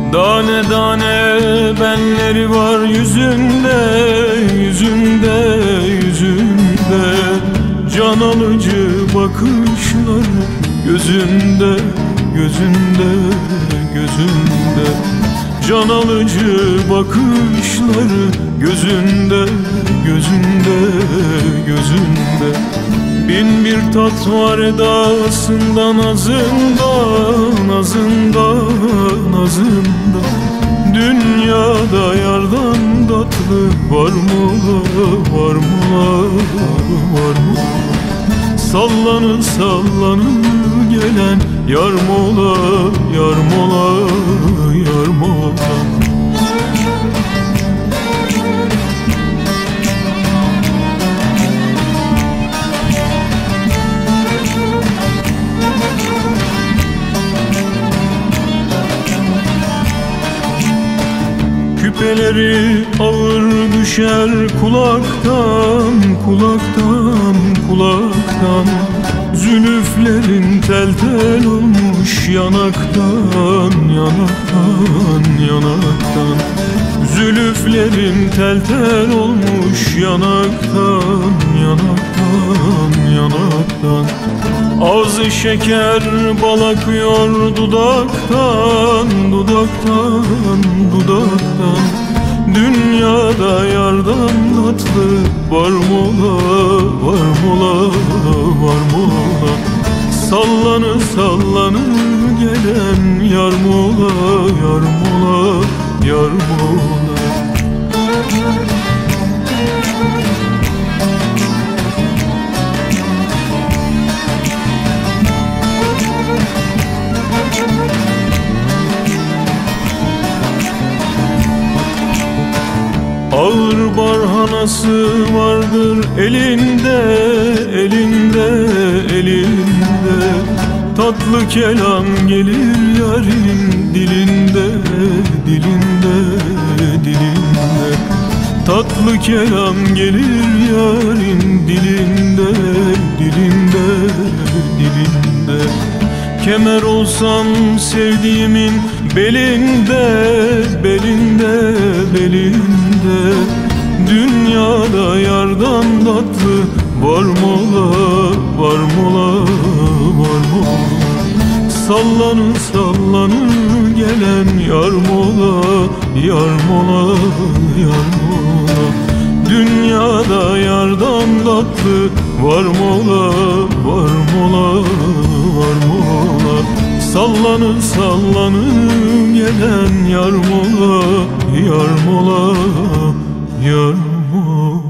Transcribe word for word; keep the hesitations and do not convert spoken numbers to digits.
Dane dane benleri var yüzünde, yüzünde, yüzünde. Can alıcı bakışları gözünde, gözünde, gözünde. Can alıcı bakışları gözünde, gözünde, gözünde. Bin bir tat var edasında, nazında, nazında, nazında. Dünyada yardan tatlı var mı la, var mı la, var mı la? Sallanır sallanır gelen yar mola, yar mola, yar mola. Küpeleri ağır düşer kulaktan, kulaktan, kulaktan. Zülüflerin tel tel olmuş yanaktan, yanaktan, yanaktan. Zülüflerin tel tel olmuş yanaktan, yanaktan, yanaktan. Ağzı şeker bal akıyor dudaktan, dudaktan, dudaktan. Dünyada yardan tatlı var mola, var mola, var mola. Sallanır sallanır gelen yar mola, yar mola, yar mola. Ağır barhanası vardır elinde, elinde, elinde. Tatlı kelam gelir yarın dilinde, dilinde, dilinde. Tatlı kelam gelir yarın dilinde, dilinde, dilinde. Kemer olsam sevdiğimin belinde, belinde, belinde. Dünyada yardan tatlı var mola, var mola, var mola. Sallanır sallanır gelen yar mola, yar mola, yar mola. Dünyada yardan tatlı var mola, var mola, var mola. Sallanır sallanır gelen yar mola, yar mola, yar mola.